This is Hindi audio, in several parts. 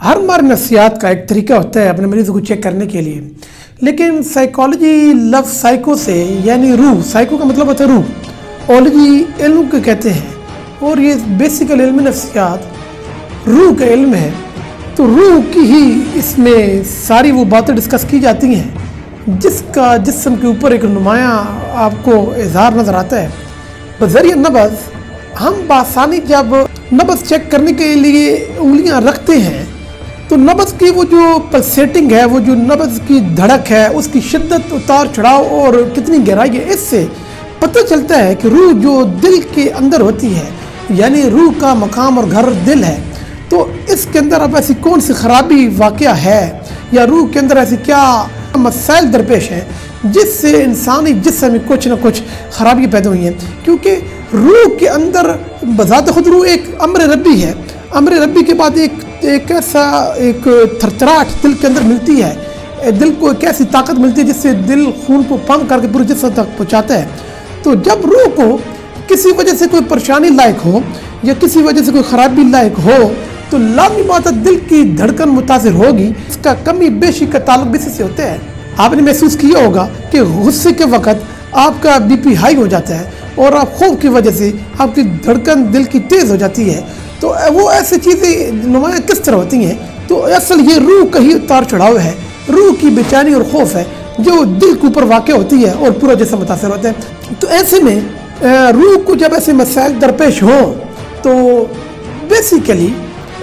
हर हमारे नफ्सियात का एक तरीका होता है अपने मरीज़ को चेक करने के लिए, लेकिन साइकोलॉजी लव साइको से यानी रूह, साइको का मतलब होता है रूह, ओलॉजी इल्म को कहते हैं और ये बेसिकल इल्म नफ्सियात रूह का इल्म है। तो रूह की ही इसमें सारी वो बातें डिस्कस की जाती हैं जिसका जिस्म के ऊपर एक नुमायाँ आपको इजहार नज़र आता है। बज़रिया नब्ज़ हम बासानी जब नब्ज़ चेक करने के लिए उंगलियां रखते हैं तो नब्ज़ की वो जो पल्सेटिंग है, वो जो नब्ज़ की धड़क है, उसकी शिद्दत, उतार चढ़ाव और कितनी गहराई है, इससे पता चलता है कि रूह जो दिल के अंदर होती है, यानी रूह का मकाम और घर दिल है, तो इसके अंदर अब ऐसी कौन सी खराबी वाक़या है या रूह के अंदर ऐसी क्या मसाइल दरपेश हैं जिससे इंसानी जिस्म में कुछ ना कुछ खराबी पैदा हुई हैं। क्योंकि रूह के अंदर बज़ात खुद रूह एक अम्र रब्बी है। अम्र रब्बी के बाद एक ऐसा एक थरथराहट दिल के अंदर मिलती है, दिल को एक ऐसी ताकत मिलती है जिससे दिल खून को पंप करके पूरे जिस्म तक पहुँचाता है। तो जब रूह को किसी वजह से कोई परेशानी लायक हो या किसी वजह से कोई खराबी लायक हो तो लाज़मी बात है दिल की धड़कन मुतासिर होगी। इसका कमी बेशी का ताल्लुक इसी से होता है। आपने महसूस किया होगा कि गुस्से के वक्त आपका बीपी हाई हो जाता है और आप खौफ की वजह से आपकी धड़कन दिल की तेज़ हो जाती है। तो वो ऐसी चीज़ें नुमायाँ किस तरह होती हैं? तो असल ये रूह का ही उतार चढ़ाव है, रूह की बेचैनी और खौफ है जो दिल के ऊपर वाक़ होती है और पूरा जिस्म मुतासर होता है। तो ऐसे में रूह को जब ऐसे मसाइल दरपेश हों तो बेसिकली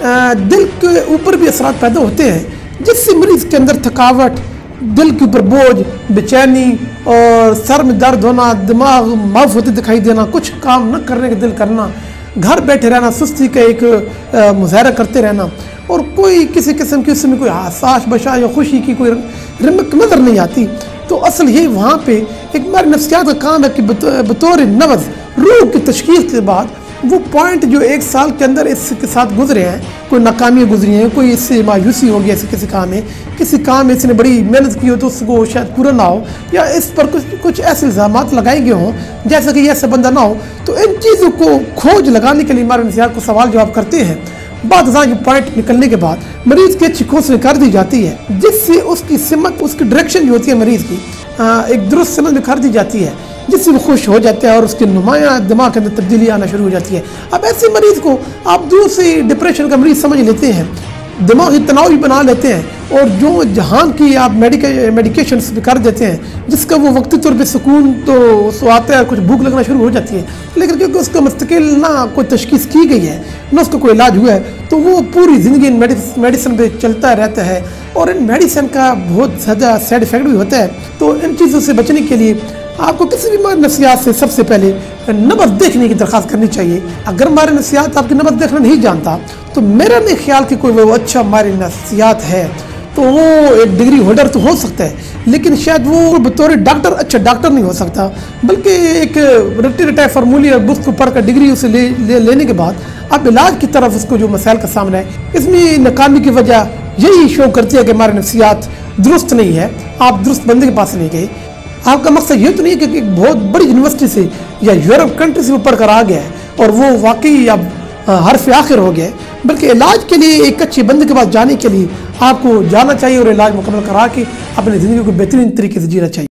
दिल के ऊपर भी असरात पैदा होते हैं जिससे मरीज़ के अंदर थकावट, दिल के ऊपर बोझ, बेचैनी और सर में दर्द होना, दिमाग माफ होते दिखाई देना, कुछ काम न करने का दिल करना, घर बैठे रहना, सुस्ती का एक मुजाहरा करते रहना और कोई किसी किस्म की उसमें कोई आसाश बशा या खुशी की कोई रमक नज़र नहीं आती। तो असल ये वहाँ पे एक हमारे नफ्सियात का काम है कि बतौर नब्ज़ रूह की तशख़ीस के बाद वो पॉइंट जो एक साल के अंदर इसके साथ गुजरे हैं, कोई नाकामियाँ गुजरी हैं, कोई इससे मायूसी हो गई ऐसे किसी काम में इसने बड़ी मेहनत की हो तो उसको शायद पूरा ना हो या इस पर कुछ ऐसे इल्ज़ामात लगाए गए हों जैसे कि ऐसा बंदा ना हो। तो इन चीज़ों को खोज लगाने के लिए हमारे नफ्सियात को सवाल जवाब करते हैं। बाद ये पॉइंट निकलने के बाद मरीज़ की अच्छी खोज कर दी जाती है जिससे उसकी सिमत, उसकी डायरेक्शन जो होती है मरीज़ की एक दुरुस्त समझ में कर दी जाती है जिससे वो खुश हो जाता है और उसके नुमायाँ दिमाग के अंदर तब्दीली आना शुरू हो जाती है। अब ऐसे मरीज़ को आप दूर से डिप्रेशन का मरीज़ समझ लेते हैं, दिमागी तनाव भी बना लेते हैं और जो जहान की आप मेडिकेशन कर देते हैं जिसका वो वक्ती तौर पे सुकून तो आता है, कुछ भूख लगना शुरू हो जाती है, लेकिन क्योंकि उसका मुस्तकिल ना कोई तशख़ीस की गई है ना उसका कोई इलाज हुआ है तो वो पूरी ज़िंदगी मेडिसिन पे चलता रहता है और इन मेडिसिन का बहुत ज़्यादा साइड इफ़ेक्ट भी होता है। तो इन चीज़ों से बचने के लिए आपको किसी भी हमारे नफ्सियात से सबसे पहले नब्ज़ देखने की दरख्वास्त करनी चाहिए। अगर हमारे नफ्सियात आपकी नब्ज़ देखना नहीं जानता तो मेरा नहीं ख्याल कि कोई वो अच्छा हमारी नफ्सियात है तो वो एक डिग्री होल्डर तो हो सकता है, लेकिन शायद वो बतौर डॉक्टर अच्छा डॉक्टर नहीं हो सकता, बल्कि एक रिटायर फार्मूली और बुक को पढ़कर डिग्री उसे लेने के बाद अब इलाज की तरफ उसको जो मसाइल का सामना है इसमें नाकामी की वजह यही शो करती है कि हमारी नफ्सियात दुरुस्त नहीं है। आप दुरुस्त बंदे के पास नहीं गए। आपका मकसद ये तो नहीं है कि एक बहुत बड़ी यूनिवर्सिटी से या यूरोप कंट्री से वो पढ़कर आ गया है और वो वाकई अब हर्फ आखिर हो गया, बल्कि इलाज के लिए एक अच्छे बंदे के पास जाने के लिए आपको जाना चाहिए और इलाज मुकम्मल करा के अपनी ज़िंदगी को बेहतरीन तरीके से जीना चाहिए।